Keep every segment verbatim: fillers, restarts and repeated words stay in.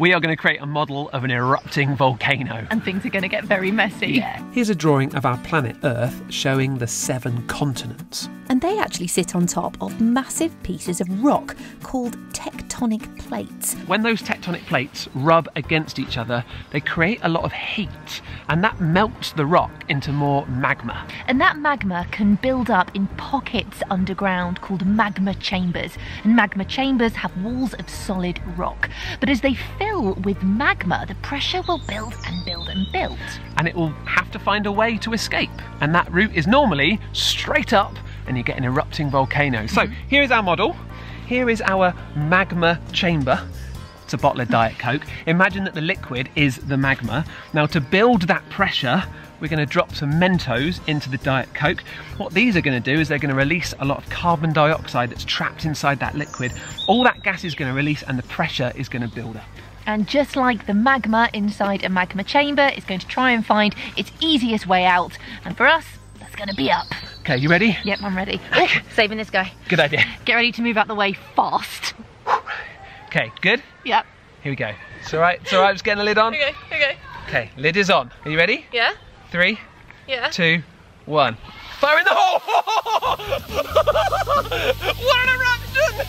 we are going to create a model of an erupting volcano. And things are going to get very messy. Yeah. Here's a drawing of our planet Earth showing the seven continents. And they actually sit on top of massive pieces of rock called tectonic plates. When those tectonic plates rub against each other, they create a lot of heat, and that melts the rock into more magma. And that magma can build up in pockets underground called magma chambers. And magma chambers have walls of solid rock. But as they fill with magma, the pressure will build and build and build. And it will have to find a way to escape. And that route is normally straight up, and you get an erupting volcano. So here is our model. Here is our magma chamber. It's a bottle of Diet Coke. Imagine that the liquid is the magma. Now to build that pressure, we're going to drop some Mentos into the Diet Coke. What these are going to do is they're going to release a lot of carbon dioxide that's trapped inside that liquid. All that gas is going to release and the pressure is going to build up. And just like the magma inside a magma chamber, it's going to try and find its easiest way out. And for us, that's going to be up. Okay, you ready? Yep, I'm ready. Oh, saving this guy. Good idea. Get ready to move out the way fast. Okay, good? Yep. Here we go. It's all right, it's all right, just getting the lid on. Okay, okay. Okay, lid is on. Are you ready? Yeah. Three, Yeah. two, one. Fire in the hole! What an eruption!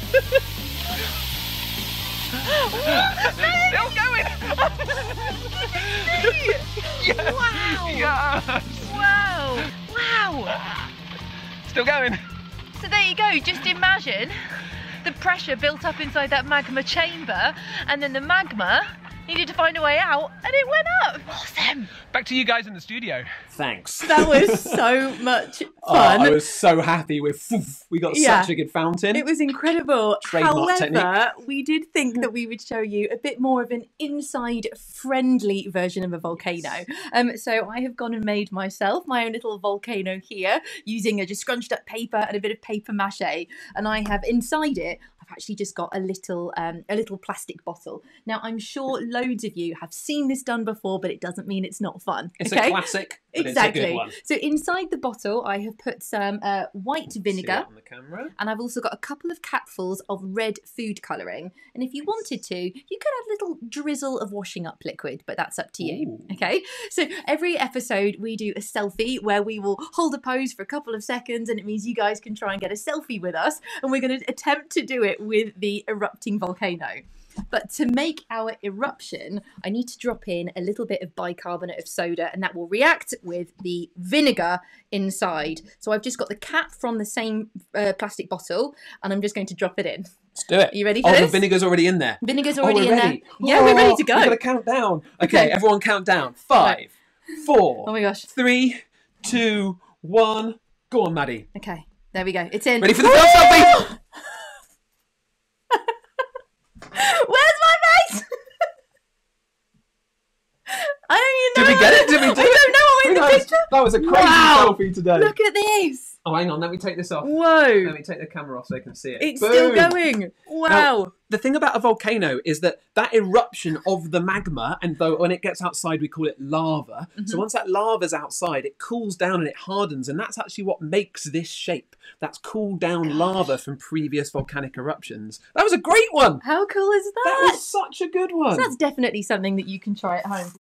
Still going! Yes. Wow! Yes. Wow! Wow! Still going. So there you go, just imagine the pressure built up inside that magma chamber, and then the magma needed to find a way out, and it went up. Awesome. Back to you guys in the studio. Thanks. That was so much fun. Oh, I was so happy with. We got Yeah. such a good fountain. It was incredible. Trademark However, technique. we did think that we would show you a bit more of an inside-friendly version of a volcano. Um, so I have gone and made myself my own little volcano here using a just scrunched up paper and a bit of paper mache. And I have inside it, I've actually just got a little, um, a little plastic bottle. Now I'm sure loads of you have seen this done before, but it doesn't mean it's not fun. It's okay? a classic, but exactly. it's a good one. So inside the bottle, I have put some uh, white vinegar. See it on the camera. And I've also got a couple of capfuls of red food colouring. And if you wanted to, you could add a little drizzle of washing up liquid, but that's up to you. Ooh. Okay? So every episode we do a selfie where we will hold a pose for a couple of seconds, and it means you guys can try and get a selfie with us. And we're going to attempt to do it with the erupting volcano. But to make our eruption, I need to drop in a little bit of bicarbonate of soda, and that will react with the vinegar inside. So I've just got the cap from the same uh, plastic bottle, and I'm just going to drop it in. Let's do it. Are you ready for oh, this? the vinegar's already in there. Vinegar's Oh, already we're in ready. there. Yeah, we're ready to go. We've got to count down. Okay, Okay. everyone count down. Five, four, Oh my gosh. three, two, one. Go on, Maddie. Okay, there we go. It's in. Ready for the first selfie? Where's my face? I don't even know. Did we get it? Did we do I it? don't know. I'm in the That was- picture. That was a crazy Wow. selfie today. Look at this. Oh, hang on. Let me take this off. Whoa. Let me take the camera off so they can see it. It's Boom. still going. Wow. Now, the thing about a volcano is that that eruption of the magma, and though when it gets outside we call it lava, Mm-hmm. so once that lava's outside it cools down and it hardens, and that's actually what makes this shape. That's cooled down lava from previous volcanic eruptions. That was a great one! How cool is that? That was such a good one! So that's definitely something that you can try at home.